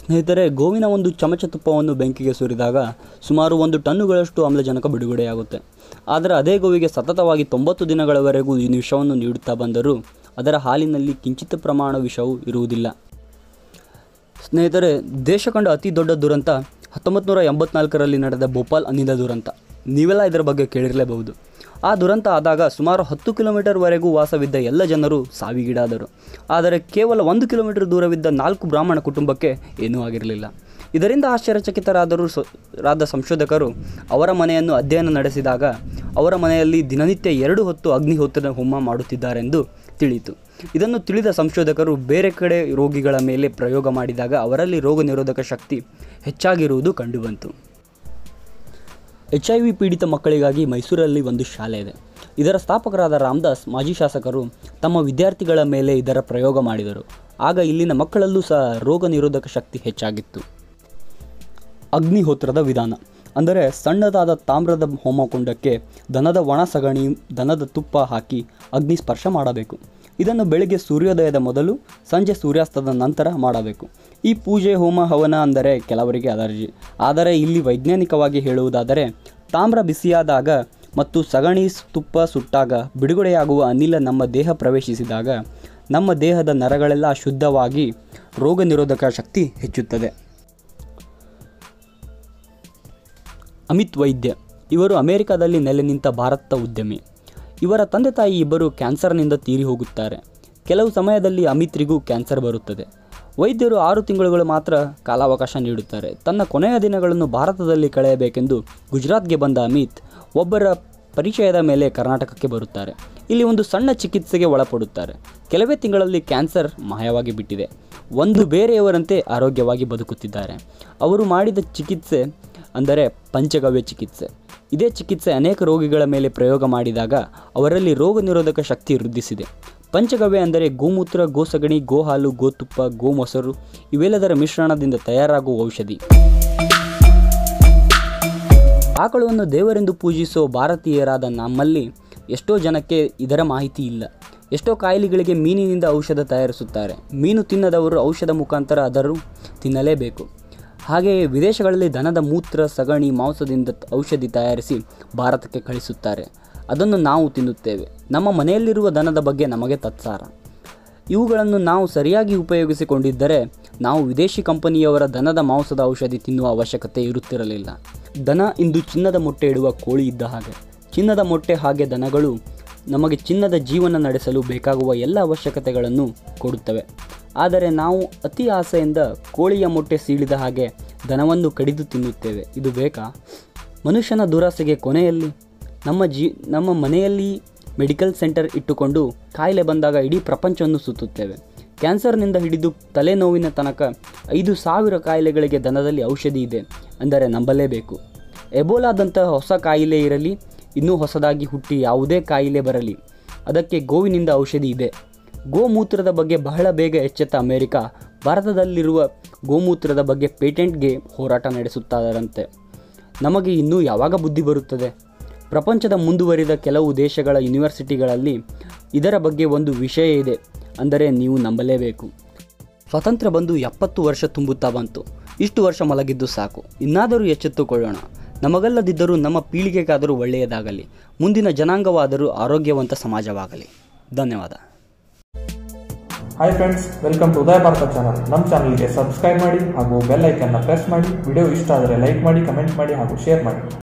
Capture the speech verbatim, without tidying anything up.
ಸ್ನೇಹಿತರೆ, ಗೋವಿನ ಒಂದು ಚಮಚ ತುಪ್ಪವನ್ನು ಬೆಂಕಿಗೆ ಸುರಿದಾಗ ಸುಮಾರು ಒಂದು ಟನ್ನುಗಳಷ್ಟು ಆಮ್ಲಜನಕ ಬಿಡುಗಡೆಯಾಗುತ್ತೆ. ಆದರೆ ಅದೇ ಗೋವಿಗೆ ಸತತವಾಗಿ ತೊಂಬತ್ತು ದಿನಗಳವರೆಗೂ ಈ ವಿಷವನ್ನು ನೀಡುತ್ತಾ ಬಂದರೂ ಅದರ ಹಾಲಿನಲ್ಲಿ ಕಿಂಚಿತ್ ಪ್ರಮಾಣ ವಿಷವೂ ಇರುವುದಿಲ್ಲ. ಸ್ನೇಹಿತರೆ, ದೇಶ ಕಂಡ ಅತಿ ದೊಡ್ಡ ದುರಂತ ಹತ್ತೊಂಬತ್ತು ನೂರ ಎಂಬತ್ನಾಲ್ಕರಲ್ಲಿ ನಡೆದ ಭೋಪಾಲ್ ಅನಿಲ ದುರಂತ. ನೀವೆಲ್ಲ ಇದರ ಬಗ್ಗೆ ಕೇಳಿರಲೇಬಹುದು. ಆ ದುರಂತ ಆದಾಗ ಸುಮಾರು ಹತ್ತು ಕಿಲೋಮೀಟರ್ವರೆಗೂ ವಾಸವಿದ್ದ ಎಲ್ಲ ಜನರು ಸಾವಿಗೀಡಾದರು. ಆದರೆ ಕೇವಲ ಒಂದು ಕಿಲೋಮೀಟರ್ ದೂರವಿದ್ದ ನಾಲ್ಕು ಬ್ರಾಹ್ಮಣ ಕುಟುಂಬಕ್ಕೆ ಏನೂ ಆಗಿರಲಿಲ್ಲ. ಇದರಿಂದ ಆಶ್ಚರ್ಯಚಕಿತರಾದರೂ ರಾದ ಸಂಶೋಧಕರು ಅವರ ಮನೆಯನ್ನು ಅಧ್ಯಯನ ನಡೆಸಿದಾಗ ಅವರ ಮನೆಯಲ್ಲಿ ದಿನನಿತ್ಯ ಎರಡು ಹೊತ್ತು ಅಗ್ನಿಹೋತ್ರದ ಹೋಮ ಮಾಡುತ್ತಿದ್ದಾರೆಂದು ತಿಳಿಯಿತು. ಇದನ್ನು ತಿಳಿದ ಸಂಶೋಧಕರು ಬೇರೆ ಕಡೆ ರೋಗಿಗಳ ಮೇಲೆ ಪ್ರಯೋಗ ಮಾಡಿದಾಗ ಅವರಲ್ಲಿ ರೋಗ ನಿರೋಧಕ ಶಕ್ತಿ ಹೆಚ್ಚಾಗಿರುವುದು ಕಂಡುಬಂತು. ಎಚ್ ಐ ವಿ ಪೀಡಿತ ಮಕ್ಕಳಿಗಾಗಿ ಮೈಸೂರಲ್ಲಿ ಒಂದು ಶಾಲೆ ಇದೆ. ಇದರ ಸ್ಥಾಪಕರಾದ ರಾಮದಾಸ್ ಮಾಜಿ ಶಾಸಕರು ತಮ್ಮ ವಿದ್ಯಾರ್ಥಿಗಳ ಮೇಲೆ ಇದರ ಪ್ರಯೋಗ ಮಾಡಿದರು. ಆಗ ಇಲ್ಲಿನ ಮಕ್ಕಳಲ್ಲೂ ಸಹ ರೋಗ ನಿರೋಧಕ ಶಕ್ತಿ ಹೆಚ್ಚಾಗಿತ್ತು. ಅಗ್ನಿಹೋತ್ರದ ವಿಧಾನ ಅಂದರೆ ಸಣ್ಣದಾದ ತಾಮ್ರದ ಹೋಮಕುಂಡಕ್ಕೆ ದನದ ಒಣ ಸಗಣಿ, ದನದ ತುಪ್ಪ ಹಾಕಿ ಅಗ್ನಿ ಸ್ಪರ್ಶ ಮಾಡಬೇಕು. ಇದನ್ನು ಬೆಳಗ್ಗೆ ಸೂರ್ಯೋದಯದ ಮೊದಲು, ಸಂಜೆ ಸೂರ್ಯಾಸ್ತದ ನಂತರ ಮಾಡಬೇಕು. ಈ ಪೂಜೆ, ಹೋಮ, ಹವನ ಅಂದರೆ ಕೆಲವರಿಗೆ ಅಲರ್ಜಿ. ಆದರೆ ಇಲ್ಲಿ ವೈಜ್ಞಾನಿಕವಾಗಿ ಹೇಳುವುದಾದರೆ ತಾಮ್ರ ಬಿಸಿಯಾದಾಗ ಮತ್ತು ಸಗಣಿ ತುಪ್ಪ ಸುಟ್ಟಾಗ ಬಿಡುಗಡೆಯಾಗುವ ಅನಿಲ ನಮ್ಮ ದೇಹ ಪ್ರವೇಶಿಸಿದಾಗ ನಮ್ಮ ದೇಹದ ನರಗಳೆಲ್ಲ ಶುದ್ಧವಾಗಿ ರೋಗ ನಿರೋಧಕ ಶಕ್ತಿ ಹೆಚ್ಚುತ್ತದೆ. ಅಮಿತ್ ವೈದ್ಯ ಇವರು ಅಮೆರಿಕದಲ್ಲಿ ನೆಲೆ ನಿಂತ ಭಾರತದ ಉದ್ಯಮಿ. ಇವರ ತಂದೆ ತಾಯಿ ಇಬ್ಬರು ಕ್ಯಾನ್ಸರ್ನಿಂದ ತೀರಿ ಹೋಗುತ್ತಾರೆ. ಕೆಲವು ಸಮಯದಲ್ಲಿ ಅಮಿತ್ರಿಗೂ ಕ್ಯಾನ್ಸರ್ ಬರುತ್ತದೆ. ವೈದ್ಯರು ಆರು ತಿಂಗಳುಗಳು ಮಾತ್ರ ಕಾಲಾವಕಾಶ ನೀಡುತ್ತಾರೆ. ತನ್ನ ಕೊನೆಯ ದಿನಗಳನ್ನು ಭಾರತದಲ್ಲಿ ಕಳೆಯಬೇಕೆಂದು ಗುಜರಾತ್ಗೆ ಬಂದ ಅಮಿತ್ ಒಬ್ಬರ ಪರಿಚಯದ ಮೇಲೆ ಕರ್ನಾಟಕಕ್ಕೆ ಬರುತ್ತಾರೆ. ಇಲ್ಲಿ ಒಂದು ಸಣ್ಣ ಚಿಕಿತ್ಸೆಗೆ ಒಳಪಡುತ್ತಾರೆ. ಕೆಲವೇ ತಿಂಗಳಲ್ಲಿ ಕ್ಯಾನ್ಸರ್ ಮಾಯವಾಗಿ ಬಿಟ್ಟಿದೆ. ಒಂದು ಬೇರೆಯವರಂತೆ ಆರೋಗ್ಯವಾಗಿ ಬದುಕುತ್ತಿದ್ದಾರೆ. ಅವರು ಮಾಡಿದ ಚಿಕಿತ್ಸೆ ಅಂದರೆ ಪಂಚಗವ್ಯ ಚಿಕಿತ್ಸೆ. ಇದೇ ಚಿಕಿತ್ಸೆ ಅನೇಕ ರೋಗಿಗಳ ಮೇಲೆ ಪ್ರಯೋಗ ಮಾಡಿದಾಗ ಅವರಲ್ಲಿ ರೋಗ ನಿರೋಧಕ ಶಕ್ತಿ ವೃದ್ಧಿಸಿದೆ. ಪಂಚಗವ್ಯ ಅಂದರೆ ಗೋಮೂತ್ರ, ಗೋಸಗಣಿ, ಗೋಹಾಲು, ಗೋತುಪ್ಪ, ಗೋಮೊಸರು ಇವೆಲ್ಲದರ ಮಿಶ್ರಣದಿಂದ ತಯಾರಾಗುವ ಔಷಧಿ. ಆಕಳವನ್ನು ದೇವರೆಂದು ಪೂಜಿಸೋ ಭಾರತೀಯರಾದ ನಮ್ಮಲ್ಲಿ ಎಷ್ಟೋ ಜನಕ್ಕೆ ಇದರ ಮಾಹಿತಿ ಇಲ್ಲ. ಎಷ್ಟೋ ಕಾಯಿಲೆಗಳಿಗೆ ಮೀನಿನಿಂದ ಔಷಧ ತಯಾರಿಸುತ್ತಾರೆ. ಮೀನು ತಿನ್ನದವರು ಔಷಧ ಮುಖಾಂತರ ಅದನ್ನು ತಿನ್ನಲೇಬೇಕು. ಹಾಗೆಯೇ ವಿದೇಶಗಳಲ್ಲಿ ದನದ ಮೂತ್ರ, ಸಗಣಿ, ಮಾಂಸದಿಂದ ಔಷಧಿ ತಯಾರಿಸಿ ಭಾರತಕ್ಕೆ ಕಳಿಸುತ್ತಾರೆ. ಅದನ್ನು ನಾವು ತಿನ್ನುತ್ತೇವೆ. ನಮ್ಮ ಮನೆಯಲ್ಲಿರುವ ದನದ ಬಗ್ಗೆ ನಮಗೆ ತತ್ಸಾರ. ಇವುಗಳನ್ನು ನಾವು ಸರಿಯಾಗಿ ಉಪಯೋಗಿಸಿಕೊಂಡಿದ್ದರೆ ನಾವು ವಿದೇಶಿ ಕಂಪನಿಯವರ ದನದ ಮಾಂಸದ ಔಷಧಿ ತಿನ್ನುವ ಅವಶ್ಯಕತೆ ಇರುತ್ತಿರಲಿಲ್ಲ. ದನ ಇಂದು ಚಿನ್ನದ ಮೊಟ್ಟೆ ಇಡುವ ಕೋಳಿ ಇದ್ದ ಹಾಗೆ. ಚಿನ್ನದ ಮೊಟ್ಟೆ ಹಾಗೆ ದನಗಳು ನಮಗೆ ಚಿನ್ನದ ಜೀವನ ನಡೆಸಲು ಬೇಕಾಗುವ ಎಲ್ಲ ಅವಶ್ಯಕತೆಗಳನ್ನು ಕೊಡುತ್ತವೆ. ಆದರೆ ನಾವು ಅತಿ ಆಸೆಯಿಂದ ಕೋಳಿಯ ಮೊಟ್ಟೆ ಸೀಳಿದ ಹಾಗೆ ದನವನ್ನು ಕಡಿದು ತಿನ್ನುತ್ತೇವೆ. ಇದು ಬೇಕಾ? ಮನುಷ್ಯನ ದುರಾಸೆಗೆ ಕೊನೆಯಲ್ಲಿ ನಮ್ಮ ಜೀ ನಮ್ಮ ಮನೆಯಲ್ಲಿ ಮೆಡಿಕಲ್ ಸೆಂಟರ್ ಇಟ್ಟುಕೊಂಡು ಕಾಯಿಲೆ ಬಂದಾಗ ಇಡೀ ಪ್ರಪಂಚವನ್ನು ಸುತ್ತುತ್ತೇವೆ. ಕ್ಯಾನ್ಸರ್ನಿಂದ ಹಿಡಿದು ತಲೆನೋವಿನ ತನಕ ಐದು ಸಾವಿರ ಕಾಯಿಲೆಗಳಿಗೆ ದನದಲ್ಲಿ ಔಷಧಿ ಇದೆ ಅಂದರೆ ನಂಬಲೇಬೇಕು. ಎಬೋಲಾದಂತಹ ಹೊಸ ಕಾಯಿಲೆ ಇರಲಿ, ಇನ್ನೂ ಹೊಸದಾಗಿ ಹುಟ್ಟಿ ಯಾವುದೇ ಕಾಯಿಲೆ ಬರಲಿ, ಅದಕ್ಕೆ ಗೋವಿನಿಂದ ಔಷಧಿ ಇದೆ. ಗೋಮೂತ್ರದ ಬಗ್ಗೆ ಬಹಳ ಬೇಗ ಎಚ್ಚೆತ್ತ ಅಮೆರಿಕ ಭಾರತದಲ್ಲಿರುವ ಗೋಮೂತ್ರದ ಬಗ್ಗೆ ಪೇಟೆಂಟ್ಗೆ ಹೋರಾಟ ನಡೆಸುತ್ತಾರಂತೆ. ನಮಗೆ ಇನ್ನೂ ಯಾವಾಗ ಬುದ್ಧಿ ಬರುತ್ತದೆ? ಪ್ರಪಂಚದ ಮುಂದುವರಿದ ಕೆಲವು ದೇಶಗಳ ಯೂನಿವರ್ಸಿಟಿಗಳಲ್ಲಿ ಇದರ ಬಗ್ಗೆ ಒಂದು ವಿಷಯ ಇದೆ ಅಂದರೆ ನೀವು ನಂಬಲೇಬೇಕು. ಸ್ವಾತಂತ್ರ್ಯ ಬಂದು ಎಪ್ಪತ್ತು ವರ್ಷ ತುಂಬುತ್ತಾ ಬಂತು. ಇಷ್ಟು ವರ್ಷ ಮಲಗಿದ್ದು ಸಾಕು. ಇನ್ನಾದರೂ ಎಚ್ಚೆತ್ತುಕೊಳ್ಳೋಣ. ನಮಗಲ್ಲದಿದ್ದರೂ ನಮ್ಮ ಪೀಳಿಗೆಗಾದರೂ ಒಳ್ಳೆಯದಾಗಲಿ. ಮುಂದಿನ ಜನಾಂಗವಾದರೂ ಆರೋಗ್ಯವಂತ ಸಮಾಜವಾಗಲಿ. ಧನ್ಯವಾದ. Hi friends, welcome to Udaya Bharata channel. ನಮ್ಮ ಚಾನಲ್ಗೆ ಸಬ್ಸ್ಕ್ರೈಬ್ ಮಾಡಿ ಹಾಗೂ ಬೆಲ್ ಐಕನ್ನ ಪ್ರೆಸ್ ಮಾಡಿ. ವಿಡಿಯೋ ಇಷ್ಟ ಆದರೆ ಲೈಕ್ ಮಾಡಿ, ಕಮೆಂಟ್ ಮಾಡಿ ಹಾಗೂ ಶೇರ್ ಮಾಡಿ.